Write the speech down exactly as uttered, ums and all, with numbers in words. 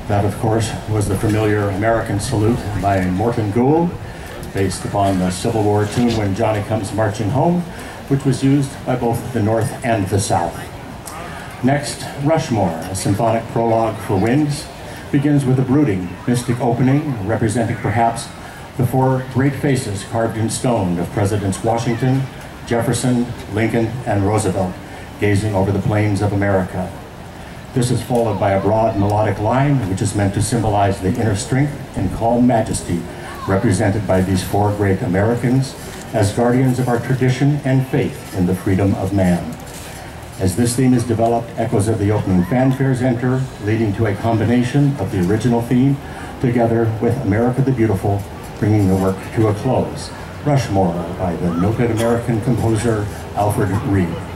That, of course, was the familiar American Salute by Morton Gould, based upon the Civil War tune When Johnny Comes Marching Home, which was used by both the North and the South. Next, Rushmore, a symphonic prologue for winds, begins with a brooding, mystic opening representing perhaps the four great faces carved in stone of Presidents Washington, Jefferson, Lincoln, and Roosevelt, gazing over the plains of America. This is followed by a broad melodic line, which is meant to symbolize the inner strength and calm majesty represented by these four great Americans as guardians of our tradition and faith in the freedom of man. As this theme is developed, echoes of the opening fanfares enter, leading to a combination of the original theme together with America the Beautiful, bringing the work to a close. Rushmore by the noted American composer Alfred Reed.